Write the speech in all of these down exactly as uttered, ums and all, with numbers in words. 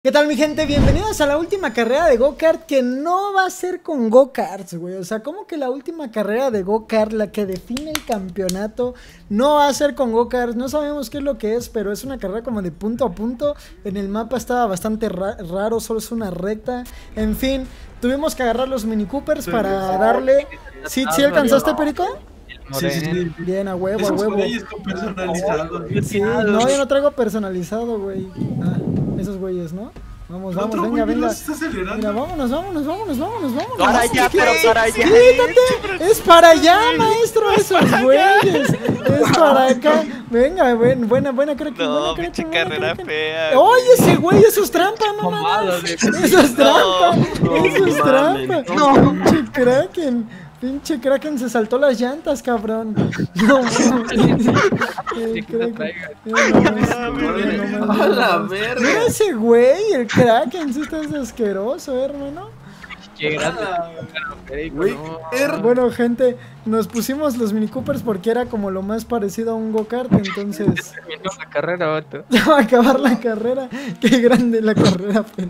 ¿Qué tal, mi gente? Bienvenidos a la última carrera de go-kart, que no va a ser con go-karts, güey. O sea, ¿cómo que la última carrera de go-kart, la que define el campeonato, no va a ser con go-karts? No sabemos qué es lo que es, pero es una carrera como de punto a punto. En el mapa estaba bastante ra raro, solo es una recta. En fin, tuvimos que agarrar los Mini Coopers para darle... ¿Sí, ¿sí alcanzaste, Perico? Sí, sí, sí. Bien, a huevo, a huevo. Sí, no, yo no traigo personalizado, güey. Ah, esos güeyes, ¿no? Vamos, vamos, venga, venga. Mira, vámonos, vámonos, vámonos, vámonos, vámonos. Para allá, pero para allá. Quítate. Es para allá, maestro, esos güeyes. Es para acá. Venga, buen, buena, buena, creo que. No, pinche carrera fea. Oye, ese güey, eso es trampa, mamá. Eso es trampa. Eso es trampa. No, pinche Kraken. Pinche Kraken se saltó las llantas, cabrón. No, el Kraken. A la verga. Mira ese güey, el Kraken, sí estás asqueroso, hermano. Qué grande. Güey, Bueno, gente, nos pusimos los Mini Coopers porque era como lo más parecido a un go-kart, entonces... Terminó la carrera, vato. Ya va a acabar la carrera. Qué grande la carrera, pero...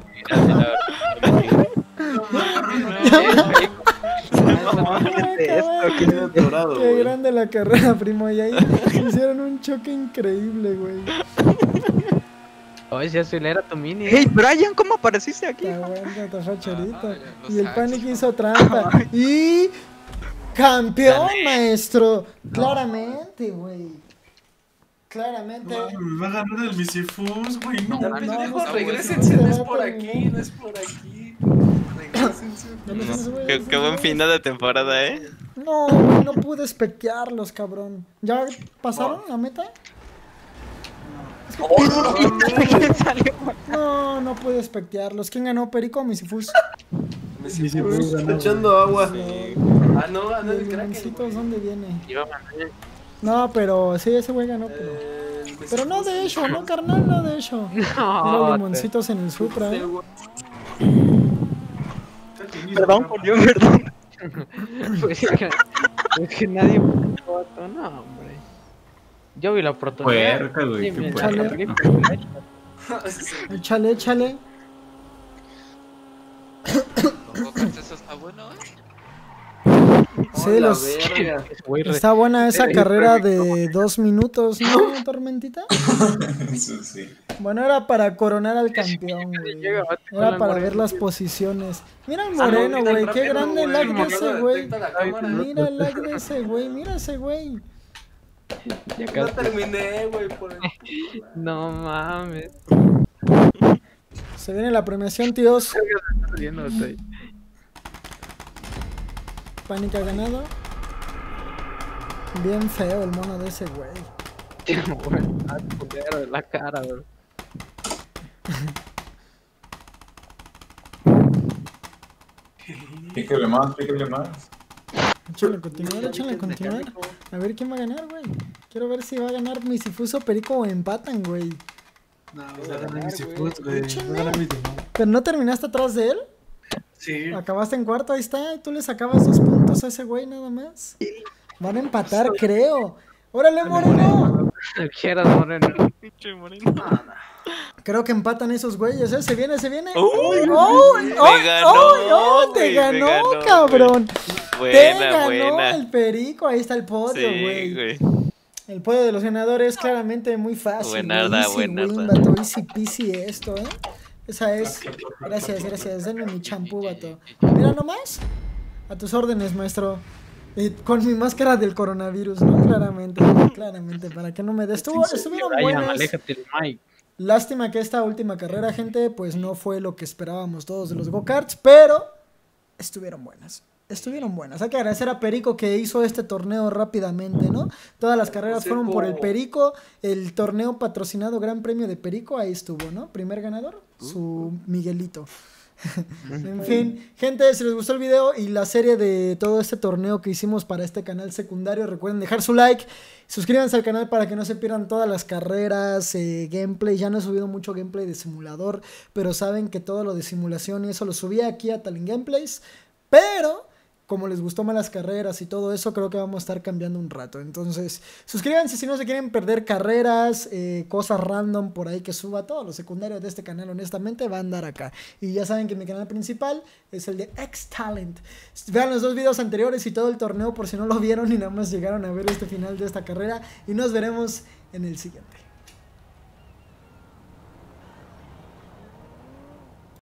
Qué grande la carrera, primo. Y ahí hicieron un choque increíble, güey. Oye, si acelera tu mini. Hey, Brian, ¿cómo apareciste aquí? Está bueno, está fachorito. Y el Panic hizo trampa. Y... ¡campeón, maestro! Claramente, güey. Claramente. Me va a ganar el Misifus, güey. No, No, pendejos, no, regrésense. no, No es no, por no, aquí, no es por aquí. Regrésense. Qué, qué buen final de temporada, eh. No, güey, no pude espequearlos, cabrón. ¿Ya pasaron la meta? No, no pude espectearlos. ¿Quién ganó, Perico o Misifus? Misifus está echando agua. Ah, no, ah, no, ¿Y el el Kraken. limoncitos dónde viene? Iba a mandar. No, pero sí, ese güey ganó. Pero, Eh, pero no de hecho, no, carnal, no de hecho. Los No, limoncitos en el Supra. ¿eh? Perdón, Julio, perdón. pues que, es que nadie votó, no, hombre. Yo vi la oportunidad. Puerca, güey, Sí, qué me puerca. salí. Échale, échale. Eso está bueno, ¿eh? Sí, los... Está buena esa carrera de dos minutos, ¿no, Tormentita? Eso sí. Bueno, era para coronar al campeón, güey. Era para ver las posiciones. Mira el moreno, güey. Qué grande el lag de ese güey. Mira el lag de ese güey. Mira ese güey. Ya No casi. terminé, güey, por el... No mames. Se viene la premiación, tíos. Riendo, estoy. Pánica ganado. Bien feo el mono de ese güey. De la cara, güey. Píquele más, píquele más. Échale a continuar, échale a continuar. A ver quién va a ganar, güey. Quiero ver si va a ganar Misifuso, Perico o empatan, güey. No, va a ganar Misifus, güey. Échale. Va a ganar Misifus. ¿Pero no terminaste atrás de él? Sí. Acabaste en cuarto, ahí está. Y tú le sacabas dos puntos a ese güey nada más. Van a empatar, creo. ¡Órale, Moreno! Quieras, moreno. Pinche moreno. Creo que empatan esos güeyes, ¿eh? Se viene, se viene. Uy, ¡Oh! me ¡Oh! ganó, ¡Oh! ¡Oh! ¡Te güey, me ganó, ganó, cabrón! Te Buena, ganó buena. el Perico. Ahí está el podio, Sí, güey. güey. El podio de los ganadores, claramente muy fácil. Buenarda, Easy win, buenarda. vato, easy peasy esto, ¿eh? Esa es. Gracias, gracias. Denme mi champú, vato. Mira nomás. A tus órdenes, maestro. Y con mi máscara del coronavirus, ¿no? Claramente, claramente. Para que no me des. Estuvo, estuvieron Brian, buenas. aléjate del mic. Lástima que esta última carrera, gente, pues no fue lo que esperábamos todos de los go-karts, pero estuvieron buenas. Estuvieron buenas. Hay que agradecer a Perico que hizo este torneo rápidamente, ¿no? Todas las carreras fueron por el Perico. El torneo patrocinado Gran Premio de Perico, ahí estuvo, ¿no? Primer ganador, su Miguelito. En fin, gente, si les gustó el video y la serie de todo este torneo que hicimos para este canal secundario, recuerden dejar su like, suscríbanse al canal para que no se pierdan todas las carreras, eh, gameplay. Ya no he subido mucho gameplay de simulador, pero saben que todo lo de simulación y eso lo subí aquí a Talin Gameplays, pero como les gustó más las carreras y todo eso, creo que vamos a estar cambiando un rato. Entonces, suscríbanse si no se quieren perder carreras, eh, cosas random por ahí que suba. Todos los secundarios de este canal, honestamente, van a andar acá. Y ya saben que mi canal principal es el de X-Talent. Vean los dos videos anteriores y todo el torneo por si no lo vieron y nada más llegaron a ver este final de esta carrera. Y nos veremos en el siguiente.